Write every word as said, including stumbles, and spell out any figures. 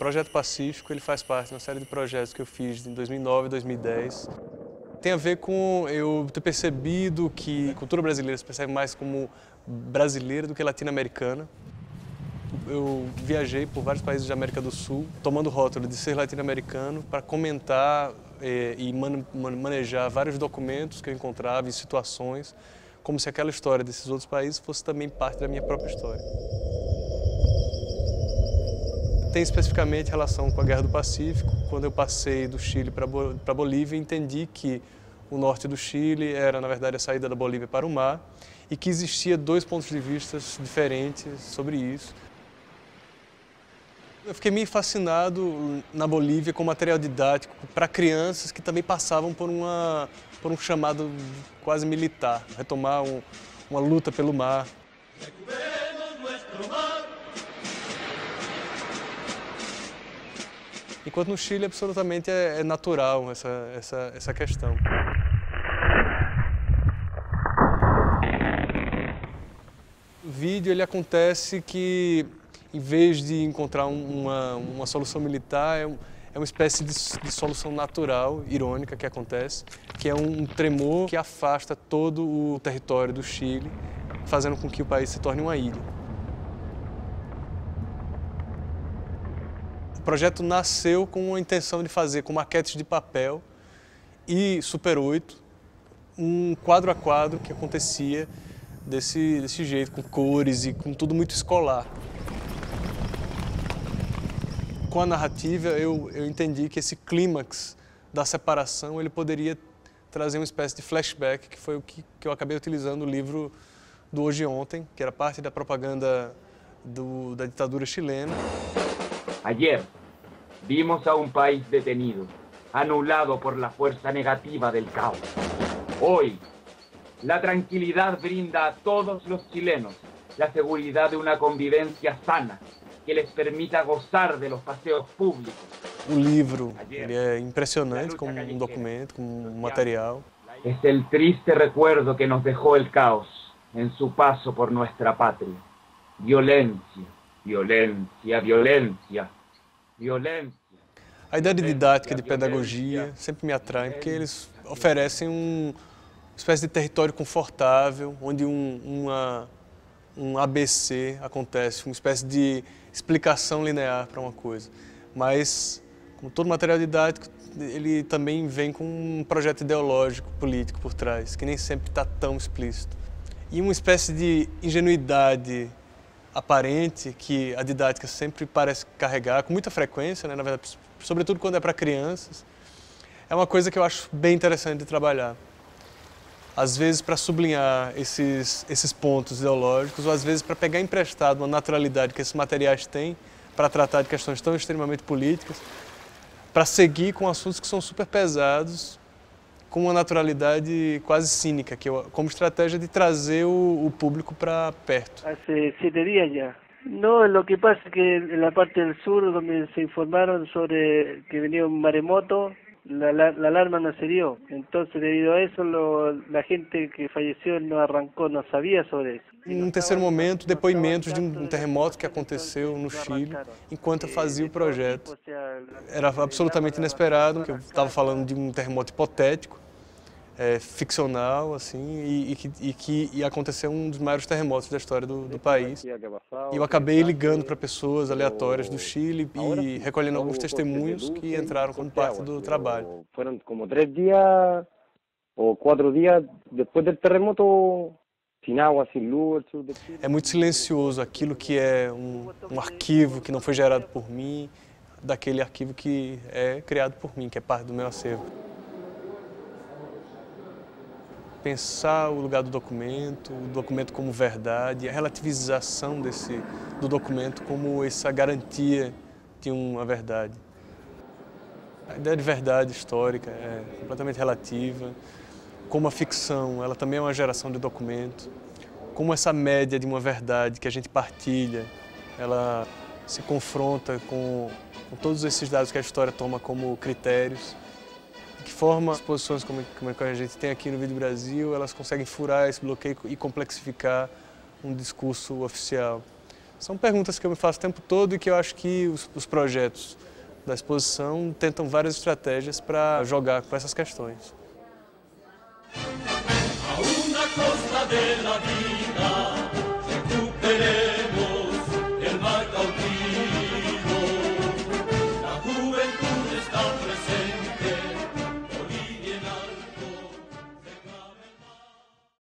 Projeto Pacífico ele faz parte de uma série de projetos que eu fiz em dois mil e nove e dois mil e dez. Tem a ver com eu ter percebido que a cultura brasileira se percebe mais como brasileira do que latino-americana. Eu viajei por vários países da América do Sul, tomando o rótulo de ser latino-americano para comentar eh, e man manejar vários documentos que eu encontrava em situações, como se aquela história desses outros países fosse também parte da minha própria história. Tem especificamente relação com a Guerra do Pacífico. Quando eu passei do Chile para a Bolívia, entendi que o norte do Chile era, na verdade, a saída da Bolívia para o mar e que existia dois pontos de vista diferentes sobre isso. Eu fiquei meio fascinado na Bolívia com material didático para crianças que também passavam por, uma, por um chamado quase militar, retomar um, uma luta pelo mar. Enquanto no Chile absolutamente é, é natural essa, essa, essa questão. O vídeo ele acontece que, em vez de encontrar uma, uma solução militar, é, um, é uma espécie de, de solução natural, irônica, que acontece, que é um, um tremor que afasta todo o território do Chile, fazendo com que o país se torne uma ilha. O projeto nasceu com a intenção de fazer com maquetes de papel e Super oito um quadro a quadro que acontecia desse, desse jeito, com cores e com tudo muito escolar. Com a narrativa eu, eu entendi que esse clímax da separação ele poderia trazer uma espécie de flashback, que foi o que, que eu acabei utilizando no livro do Hoje e Ontem, que era parte da propaganda do, da ditadura chilena. Ayer vimos a un país detenido, anulado por la fuerza negativa del caos. Hoy, la tranquilidad brinda a todos los chilenos la seguridad de una convivencia sana que les permita gozar de los paseos públicos. O livro ele é impressionante como um documento, como um material. Es el triste recuerdo que nos dejó el caos en su paso por nuestra patria. Violencia. Violência, violência, violência. A ideia de didática, de pedagogia, sempre me atrai, porque eles oferecem um, uma espécie de território confortável, onde um, uma, um A B C acontece, uma espécie de explicação linear para uma coisa. Mas, como todo material didático, ele também vem com um projeto ideológico, político por trás, que nem sempre está tão explícito. E uma espécie de ingenuidade aparente que a didática sempre parece carregar, com muita frequência, né, na verdade, sobretudo quando é para crianças, é uma coisa que eu acho bem interessante de trabalhar. Às vezes para sublinhar esses, esses pontos ideológicos, ou às vezes para pegar emprestado uma naturalidade que esses materiais têm para tratar de questões tão extremamente políticas, para seguir com assuntos que são super pesados, com uma naturalidade quase cínica, que eu, como estratégia de trazer o, o público para perto. Hace siete días ya. No, lo que pasa es que en la parte del sur, donde se informaron sobre que venía un maremoto, la, la, la alarma no se dio. Entonces, debido a eso, lo, la gente que falleció no arrancou, não sabia sobre isso. Em um terceiro momento, depoimentos de um terremoto que aconteceu no Chile, enquanto eu fazia o projeto. Era absolutamente inesperado, porque eu estava falando de um terremoto hipotético, É, ficcional, assim, e, e, que, e que ia acontecer um dos maiores terremotos da história do, do país. E eu acabei ligando para pessoas aleatórias do Chile e recolhendo alguns testemunhos que entraram como parte do trabalho. Foram como três dias ou quatro dias depois do terremoto, sem água, sem luz. É muito silencioso aquilo que é um, um arquivo que não foi gerado por mim, daquele arquivo que é criado por mim, que é parte do meu acervo. Pensar o lugar do documento, o documento como verdade, a relativização desse, do documento como essa garantia de uma verdade. A ideia de verdade histórica é completamente relativa, como a ficção, ela também é uma geração de documento, como essa média de uma verdade que a gente partilha, ela se confronta com, com todos esses dados que a história toma como critérios. De que forma as posições como, como a gente tem aqui no Vídeo Brasil, elas conseguem furar esse bloqueio e complexificar um discurso oficial. São perguntas que eu me faço o tempo todo e que eu acho que os, os projetos da exposição tentam várias estratégias para jogar com essas questões. A una costa de la vida.